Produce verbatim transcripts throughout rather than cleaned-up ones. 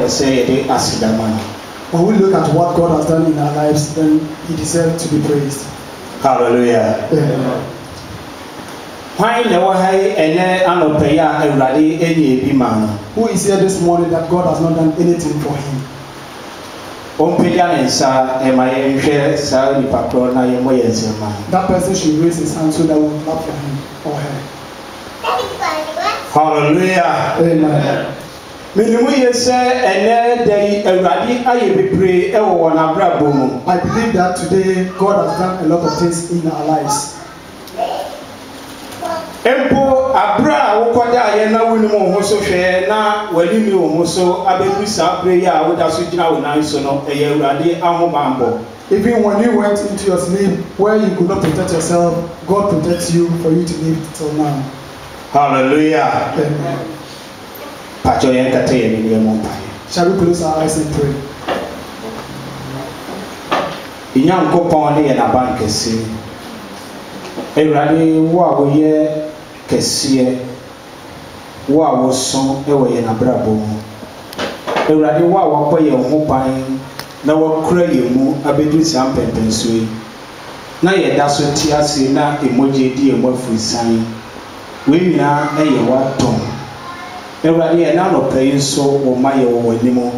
ɛwɔ sɛ yɛde aseda ma no. When we look at what God has done in our lives, then He deserves to be praised. Hallelujah. Amen. Why never hay ene anopaya Awurade enye bi ma no? Who is here this morning that God has not done anything for him? Ompeda ne nsa ema ye nhwe sa nipa kro na ye mo ye nsema. That person should raise his hand so that we will clap for him or her. Hallelujah. Amen. Minimu ye se ene dai Awurade aye bebre e wo wona brabo mu. I believe that today God has done a lot of things in our lives. Empo abra wo koda ye na woni mo ho so hwe na wali mi wo so abebu sa prayer a wo da so gina wo nan so no e Awurade ahobambo. Even when you went into your sleep where you could not protect yourself, God protects you for you to live till now. Hallelujah. Amen. Pacho yen kate ye ni mo pai. Shall we close our eyes and pray? Inyankopon ne ye na bankesi. Awurade wo a wo ye kesiye wo a wo so e wo ye na brabo mu. Awurade wo a wo koye ho ban na wo kura ye mu abedu sam pempenso yi. Na ye da so ti ase na emoje di emo afusan. We nyina e ye wa don. Awurade ye na no pay so wo ma ye wo wanimo.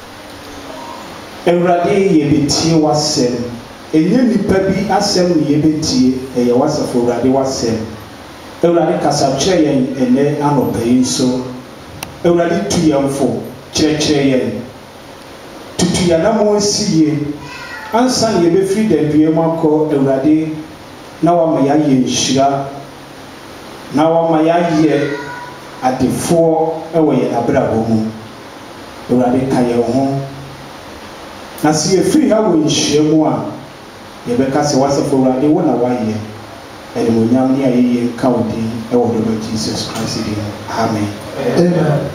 Awurade ye betie wasem. Enye nipa bi asem ne ye betie e ye wasafo Awurade wasem. Awurade kasa kire yen ene anopai so. Awurade tu yemfo kire kire yen. Tutu ya na mo siye. Ansa ne ye be firi da due makọ Awurade na wa ma ya ye nhira. Na wa ma ya ye adefo e wo ye na brabo mu. Awurade ka ye ho. Na si e firi ha wo nhira mu a ye be ka se wasafo Awurade wo na wa ye. And we now near ye counting of Jesus Christ. Amen. Amen.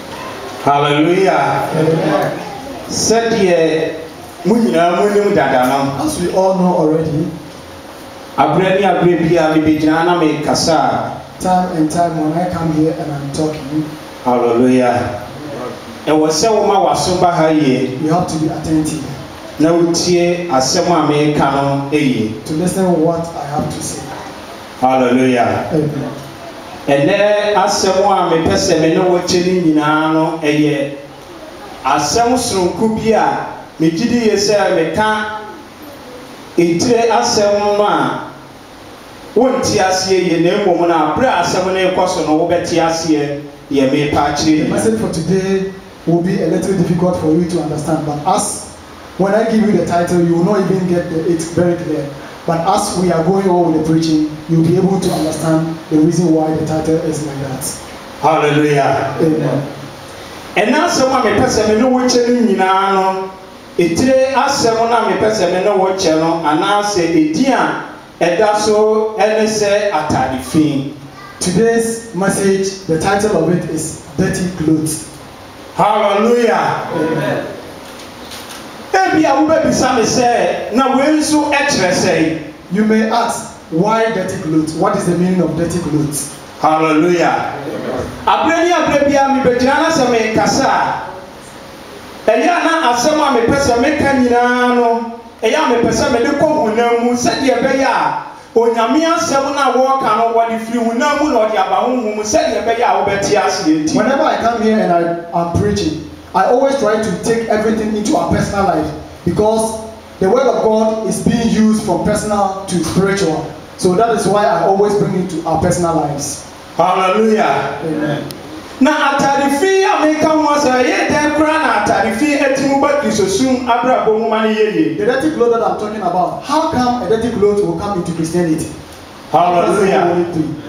Hallelujah. Amen. Said ye Munina Munim Dadana. As we all know already, Abrenia Brabia Libijana me Kasa. Time and time when I come here and I'm talking. Hallelujah. And was so ma was so bahaye. You have to be attentive. No tear as someone may come a to listen to what I have to say. Hallelujah. Amen. And there as someone may pass a no watching in ano a year. As some strong kubia, me giddy yourself, me can't eat as some man. Won't tears ye, your name woman, our brass, seven a question over tears here, ye may patch. The message for today will be a little difficult for you to understand, but as when I give you the title, you will not even get the, it very clear. But as we are going on with the preaching, you'll be able to understand the reason why the title is like that. Hallelujah. Amen. And now someone may pass a no watching in ano. It as someone may pass a no watching, and now say a dear, and that's so, and say at the fee. Today's message, the title of it is Dirty Clothes. Hallelujah. Amen. Maybe I will be some say, now when so extra say, you may ask, why dirty clothes? What is the meaning of dirty clothes? Hallelujah. Abreni abrebia mi bejana se me kasa. Eya na asema me pese me kanyina no. Eya me pese me de ko hunam mu se de be ya. Onyame asem na wo ka no wo de firi hunam mu na o de aba honhum se de be ya wo beti ase enti. Whenever I come here and I am preaching, I always try to take everything into our personal life because the word of God is being used from personal to spiritual. So that is why I always bring it to our personal lives. Hallelujah. Amen. Na atarifi ameka mo say ye dem kra na atarifi etimu ba kisosum abrabo mu mane yeye. The dirty clothes that I'm talking about, how come a dirty clothes will come into Christianity? Hallelujah.